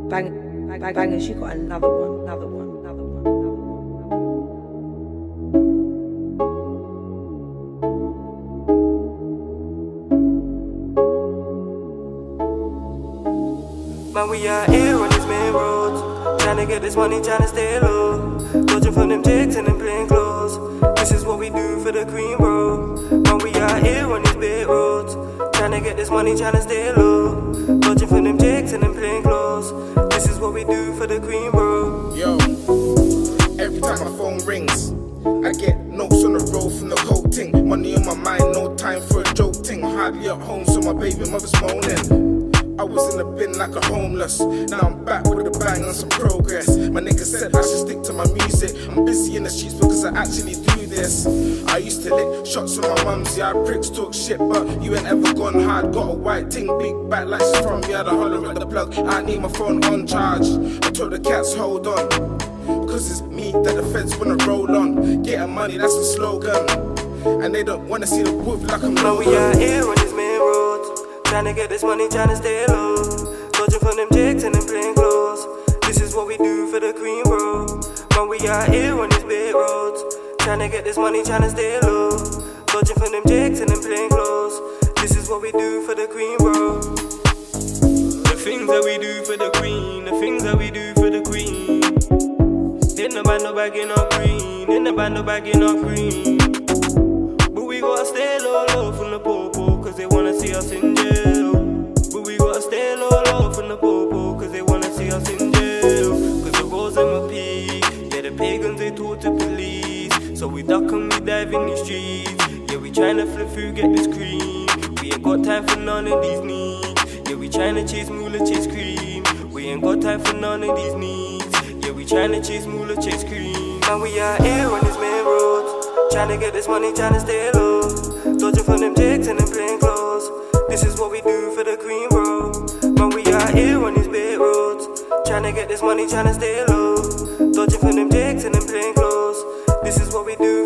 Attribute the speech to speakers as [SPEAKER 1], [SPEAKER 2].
[SPEAKER 1] Bangers, she got another one.
[SPEAKER 2] Man, we out here on these main roads, tryna get this money, tryna stay low, dodging from them jigs and them plain clothes. This is what we do for the cream, bro. Man, we out here on these big roads, tryna get this money, tryna stay low, dodging from them jigs and them plain clothes. This is what we do for the cream, bro.
[SPEAKER 3] Yo, every time my phone rings, I get notes on the road from the coke ting. Money on my mind, no time for a joke ting. Hardly at home, so my baby mother's moaning. I was in the bin like a homeless. Now I'm back with a bang on some progress. My nigga said I should stick to my music. I'm busy in the streets because I actually do this. I used to lick shots on my mums. Yeah, pricks talk shit, but you ain't ever gone hard. Got a white ting, big back like she's from me. I had a holler at the plug. I need my phone on charge. I told the cats hold on, cause it's me that the feds wanna roll on. Getting money, that's the slogan, and they don't wanna see the wolf like I'm
[SPEAKER 2] Logan. We out here on these main roads, tryna get this money, tryna stay low, dodging from them jigs and them plain clothes. This is what we do for the cream, bro. Man, we out here on these big roads, tryna get this money, tryna stay low, dodging from them jigs and them plain clothes. This is what we do for the cream, bro. The things that we do for the queen, the things that we do for the queen. In the band, no bagging up green, in the band, no bagging up green. But we gotta stay low from the popo, cause they wanna see us in jail. But we gotta stay low from the popo, cause they wanna see us in jail. Cause the roads MLP, yeah, the pagans they talk to police. So we duck and we dive in the streets. Yeah, we tryna flip through, get this cream. We ain't got time for none of these needs. Yeah, we tryna chase moolah, chase cream. We ain't got time for none of these needs. Yeah, we tryna chase moolah, chase cream. Man, we out here on these main roads, tryna get this money, tryna stay low, dodging from them jigs and them plain clothes. This is what we do for the cream, bro. Man, we out here on these big roads, tryna get this money, tryna stay low, dodging from them jigs and them plain clothes. This is what we do